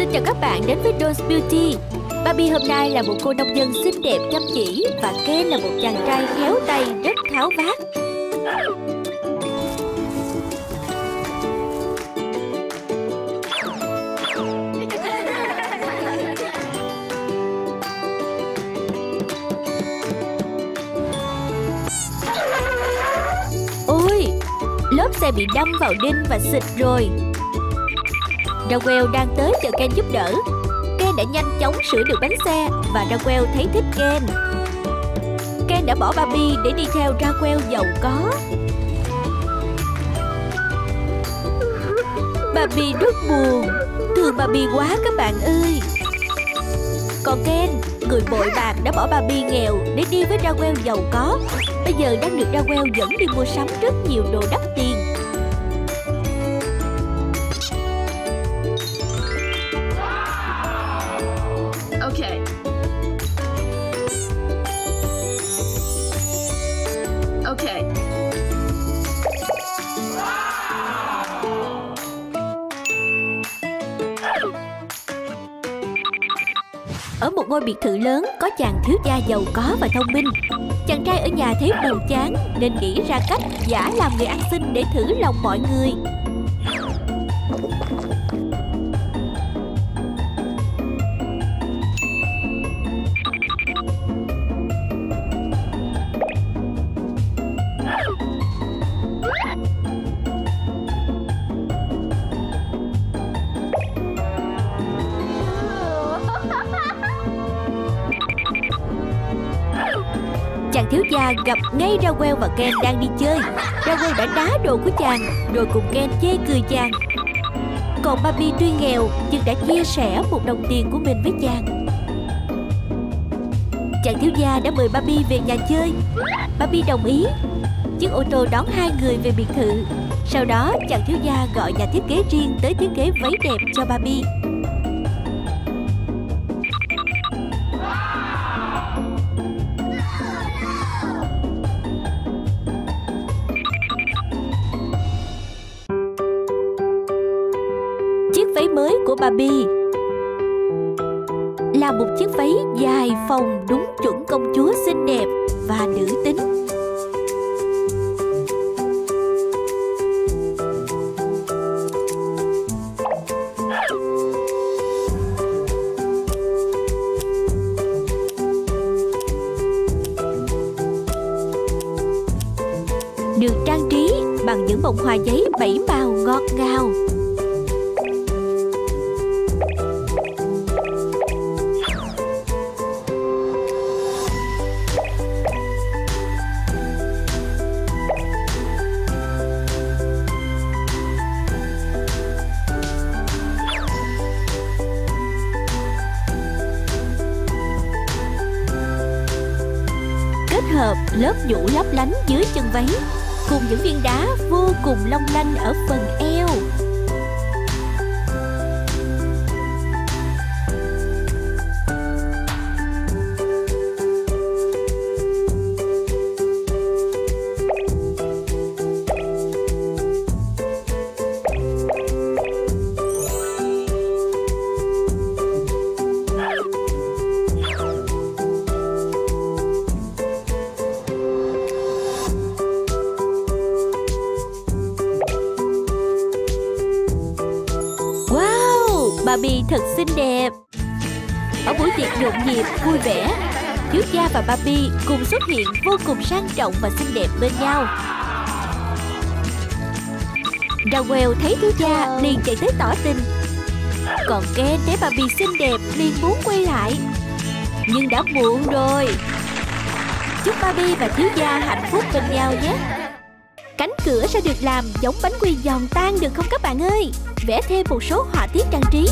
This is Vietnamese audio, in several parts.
Xin chào các bạn đến với Dolls Beauty. Barbie hôm nay là một cô nông dân xinh đẹp chăm chỉ và Ken là một chàng trai khéo tay rất tháo vát. Ôi, lớp xe bị đâm vào đinh và xịt rồi. Raquel đang tới chờ Ken giúp đỡ. Ken đã nhanh chóng sửa được bánh xe và Raquel thấy thích Ken. Ken đã bỏ Barbie để đi theo Raquel giàu có. Barbie rất buồn, thương Barbie quá các bạn ơi. Còn Ken, người bội bạc đã bỏ Barbie nghèo để đi với Raquel giàu có. Bây giờ đang được Raquel dẫn đi mua sắm rất nhiều đồ đắt tiền. Okay. Okay. Ở một ngôi biệt thự lớn có chàng thiếu gia giàu có và thông minh. Chàng trai ở nhà thấy buồn chán nên nghĩ ra cách giả làm người ăn xin để thử lòng mọi người. Chàng thiếu gia gặp ngay Raquel và Ken đang đi chơi. Raquel đã đá đồ của chàng rồi cùng Ken chê cười chàng. Còn Barbie tuy nghèo nhưng đã chia sẻ một đồng tiền của mình với chàng. Chàng thiếu gia đã mời Barbie về nhà chơi. Barbie đồng ý. Chiếc ô tô đón hai người về biệt thự. Sau đó chàng thiếu gia gọi nhà thiết kế riêng tới thiết kế váy đẹp cho Barbie. Chiếc váy mới của Barbie là một chiếc váy dài phồng đúng chuẩn công chúa xinh đẹp và nữ tính. Được trang trí bằng những bông hoa giấy 7 màu ngọt ngào. Kết hợp lớp nhũ lấp lánh dưới chân váy cùng những viên đá vô cùng long lanh ở phần eo. Barbie thật xinh đẹp. Ở buổi tiệc nhộn nhịp vui vẻ, thiếu gia và Barbie cùng xuất hiện vô cùng sang trọng và xinh đẹp bên nhau. Raquel thấy thiếu gia liền chạy tới tỏ tình. Còn Ken thấy Barbie xinh đẹp liền muốn quay lại, nhưng đã muộn rồi. Chúc Barbie và thiếu gia hạnh phúc bên nhau nhé. Cánh cửa sẽ được làm giống bánh quy giòn tan được không các bạn ơi? Vẽ thêm một số họa tiết trang trí.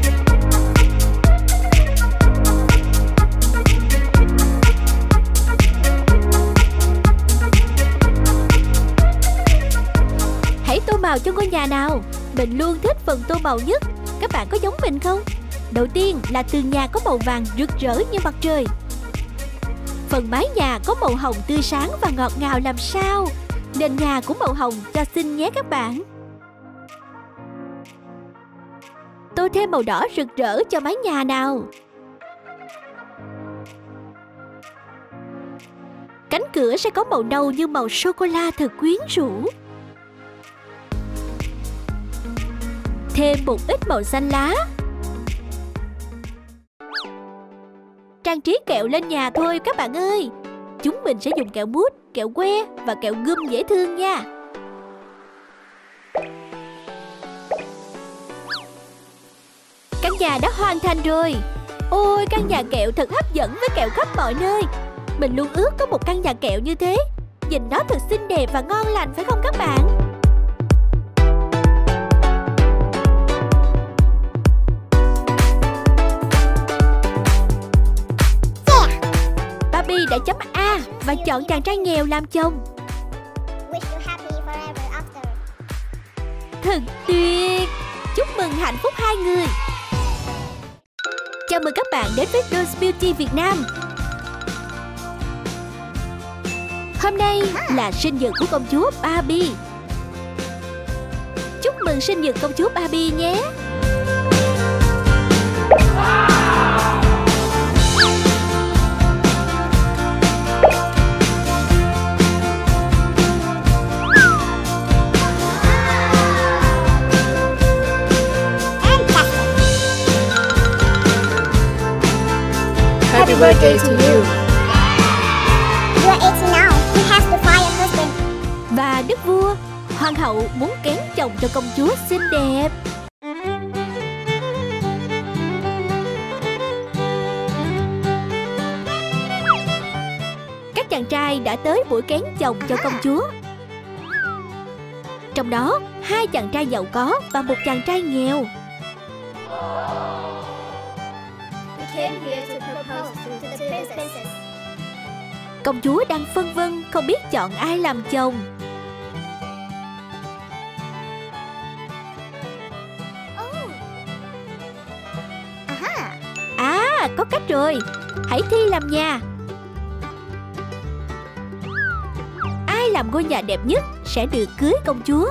Hãy tô màu cho ngôi nhà nào. Mình luôn thích phần tô màu nhất. Các bạn có giống mình không? Đầu tiên là tường nhà có màu vàng rực rỡ như mặt trời. Phần mái nhà có màu hồng tươi sáng và ngọt ngào làm sao. Nền nhà cũng màu hồng cho xinh nhé các bạn. Tô thêm màu đỏ rực rỡ cho mái nhà nào. Cánh cửa sẽ có màu nâu như màu sô-cô-la thật quyến rũ. Thêm một ít màu xanh lá. Trang trí kẹo lên nhà thôi các bạn ơi. Chúng mình sẽ dùng kẹo mút, kẹo que và kẹo gum dễ thương nha. Căn nhà đã hoàn thành rồi. Ôi, căn nhà kẹo thật hấp dẫn với kẹo khắp mọi nơi. Mình luôn ước có một căn nhà kẹo như thế. Nhìn nó thật xinh đẹp và ngon lành phải không các bạn? Barbie đã chấm A và chọn chàng trai nghèo làm chồng. Thật tuyệt. Chúc mừng hạnh phúc hai người. Chào mừng các bạn đến với Dolls Beauty Việt Nam. Hôm nay là sinh nhật của công chúa Barbie. Chúc mừng sinh nhật công chúa Barbie nhé. Happy birthday to you. You're 80 now. He has to find a husband. Và đức vua, hoàng hậu muốn kén chồng cho công chúa xinh đẹp. Các chàng trai đã tới buổi kén chồng cho công chúa. Trong đó, 2 chàng trai giàu có và 1 chàng trai nghèo. Came here to propose to the princess. Công chúa đang phân vân không biết chọn ai làm chồng. À, có cách rồi. Hãy thi làm nhà. Ai làm ngôi nhà đẹp nhất sẽ được cưới công chúa.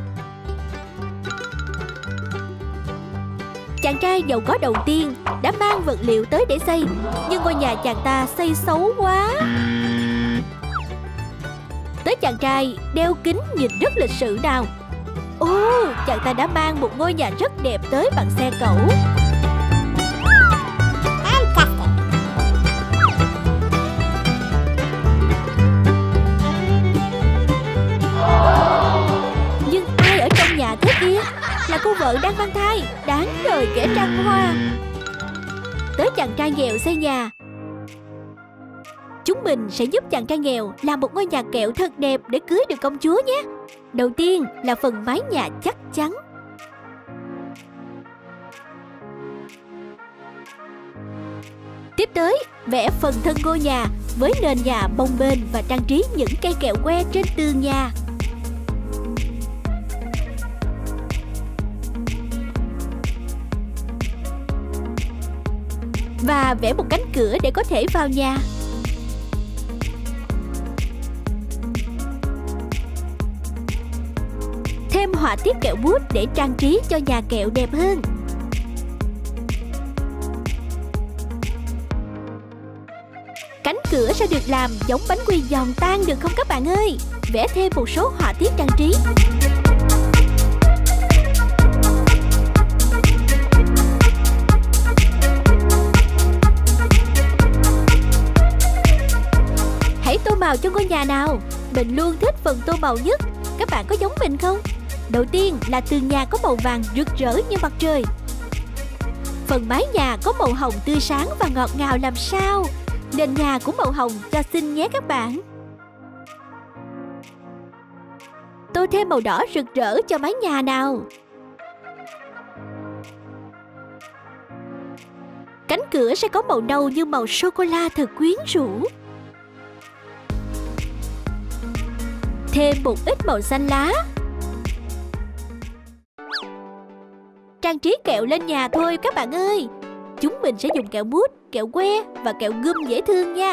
Chàng trai giàu có đầu tiên đã mang vật liệu tới để xây, nhưng ngôi nhà chàng ta xây xấu quá. Tới chàng trai đeo kính nhìn rất lịch sự nào. Ồ, chàng ta đã mang một ngôi nhà rất đẹp tới bằng xe cẩu. Nhưng ai ở trong nhà thế kia? Là cô vợ đang mang thai. Đáng đời kẻ trăng hoa. Tới chàng trai nghèo xây nhà. Chúng mình sẽ giúp chàng trai nghèo làm một ngôi nhà kẹo thật đẹp để cưới được công chúa nhé. Đầu tiên là phần mái nhà chắc chắn. Tiếp tới, vẽ phần thân ngôi nhà với nền nhà bồng bềnh và trang trí những cây kẹo que trên tường nhà. Và vẽ một cánh cửa để có thể vào nhà. Thêm họa tiết kẹo bút để trang trí cho nhà kẹo đẹp hơn. Cánh cửa sẽ được làm giống bánh quy giòn tan được không các bạn ơi? Vẽ thêm một số họa tiết trang trí. Hãy tô màu cho ngôi nhà nào. Mình luôn thích phần tô màu nhất. Các bạn có giống mình không? Đầu tiên là tường nhà có màu vàng rực rỡ như mặt trời. Phần mái nhà có màu hồng tươi sáng và ngọt ngào làm sao. Nền nhà cũng màu hồng cho xinh nhé các bạn. Tô thêm màu đỏ rực rỡ cho mái nhà nào. Cánh cửa sẽ có màu nâu như màu sô-cô-la thật quyến rũ. Thêm một ít màu xanh lá. Trang trí kẹo lên nhà thôi các bạn ơi. Chúng mình sẽ dùng kẹo mút, kẹo que và kẹo gum dễ thương nha.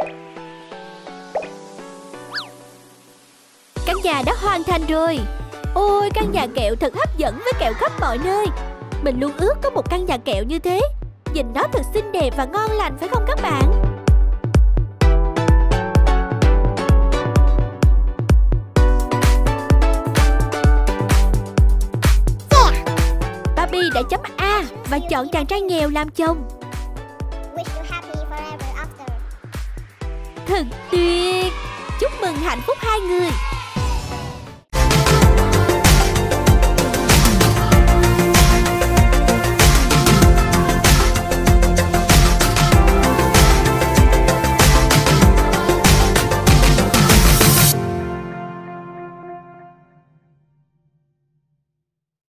Căn nhà đã hoàn thành rồi. Ôi, căn nhà kẹo thật hấp dẫn với kẹo khắp mọi nơi. Mình luôn ước có một căn nhà kẹo như thế. Nhìn nó thật xinh đẹp và ngon lành, phải không các bạn? Barbie đã chấm A và chọn chàng trai nghèo làm chồng. Wish you happy forever after. Thật tuyệt. Chúc mừng hạnh phúc hai người.